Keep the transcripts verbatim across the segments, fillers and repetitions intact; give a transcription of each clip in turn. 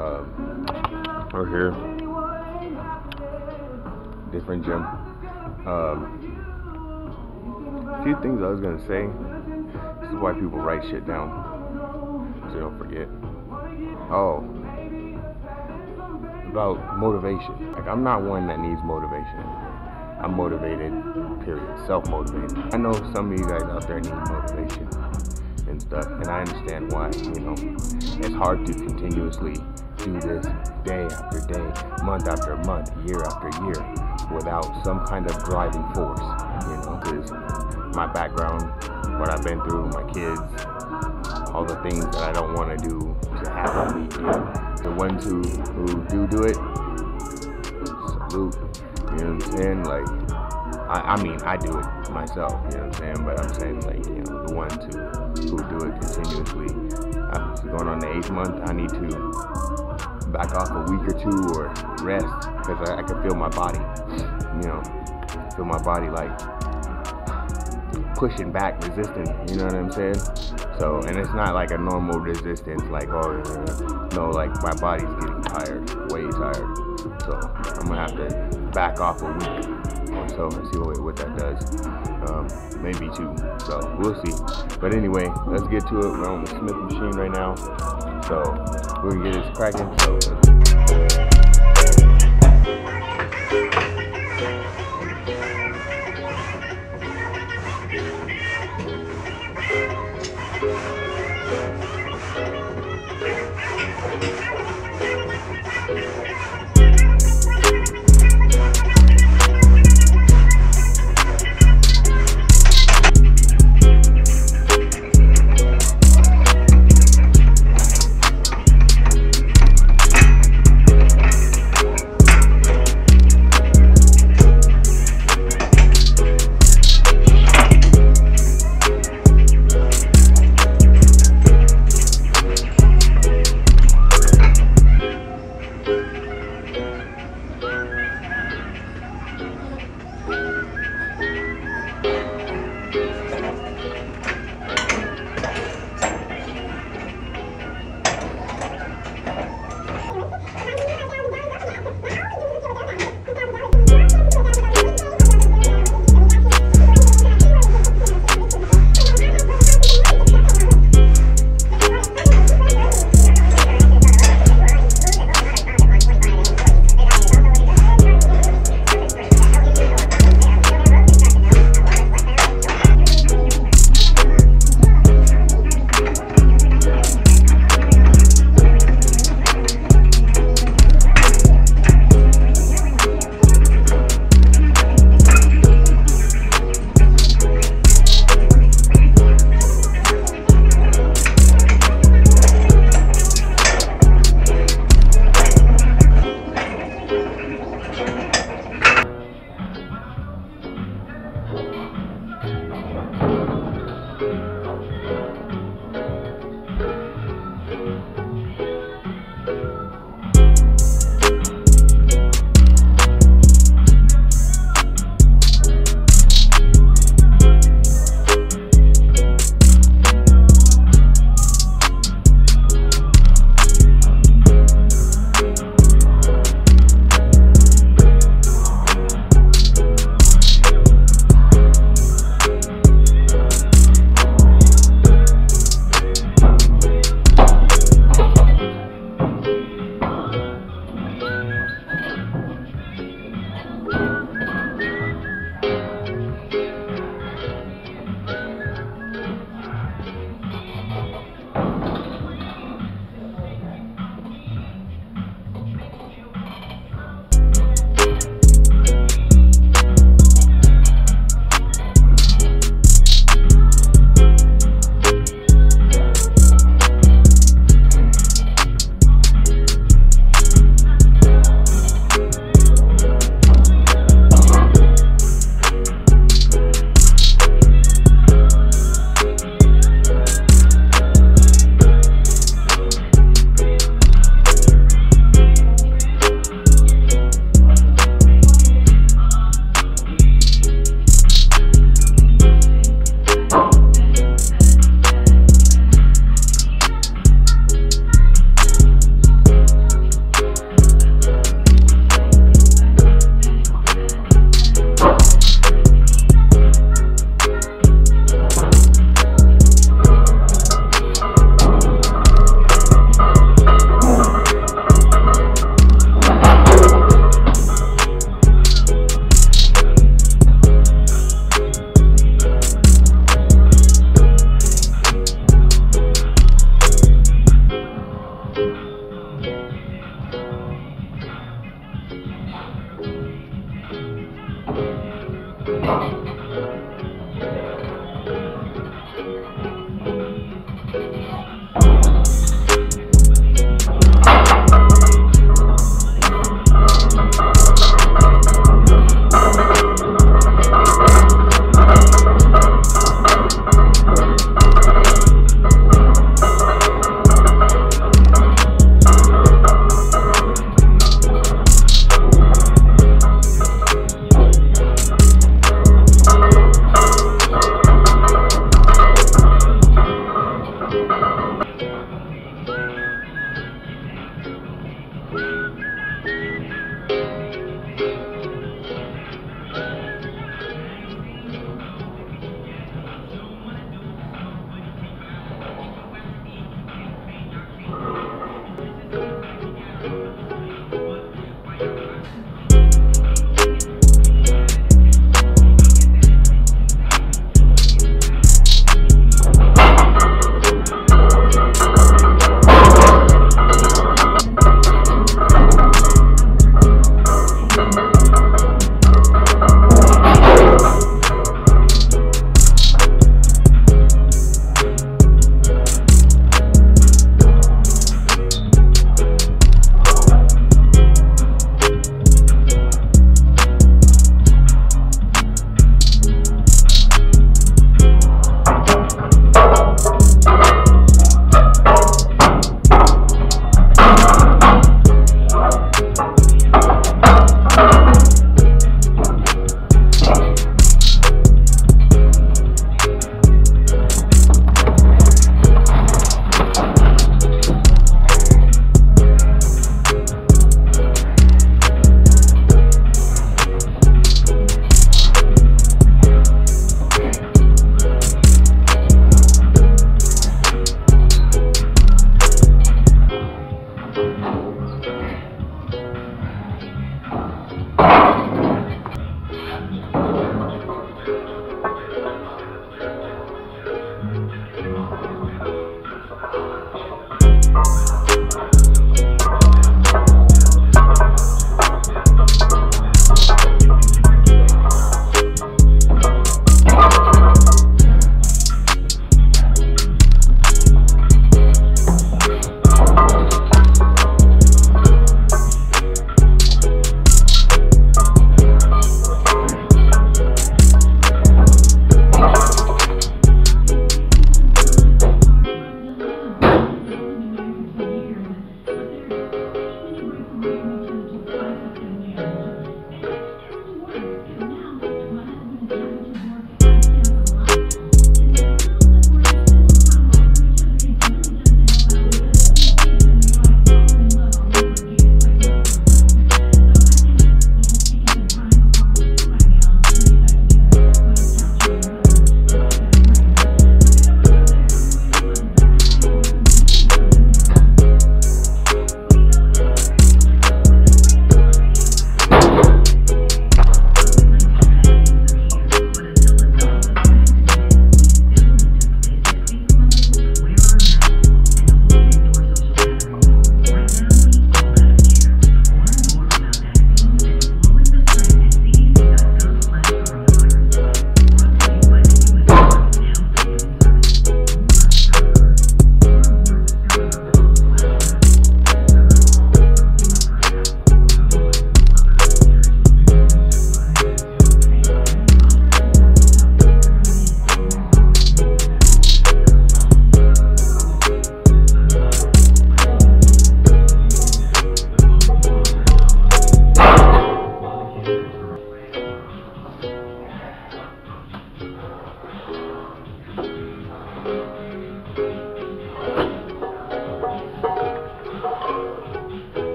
Um, we're here, different gym. Um, a few things I was gonna say. This is why people write shit down, so you don't forget. Oh, about motivation. Like, I'm not one that needs motivation. I'm motivated, period. Self-motivated. I know some of you guys out there need motivation and stuff, and I understand why. You know, it's hard to continuously do this day after day, month after month, year after year, without some kind of driving force. You know, because my background, what I've been through, my kids, all the things that I don't want to do to have me do. The ones who, who do do it, salute. You know what I'm saying? Like, I, I mean, I do it myself, you know what I'm saying? But I'm saying, like, you know, the ones who, who do it continuously. I'm going on the eighth month, I need to back off a week or two or rest, because I, I can feel my body, you know, feel my body, like, pushing back, resisting, you know what I'm saying? So, and it's not like a normal resistance, like, oh, no, like, my body's getting tired, way tired. So, I'm gonna have to back off a week or so and see what, what that does. Um, maybe two, so we'll see. But anyway, let's get to it. We're on the Smith machine right now, so we're gonna get this cracking. So,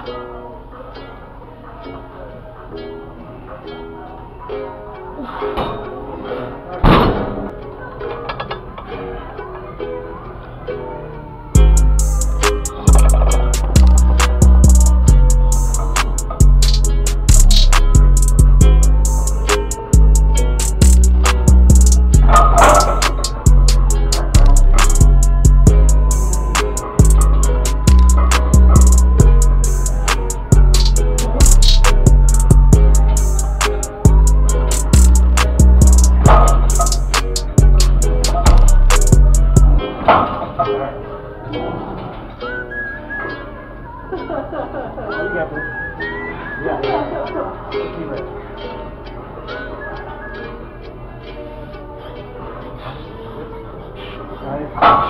Right.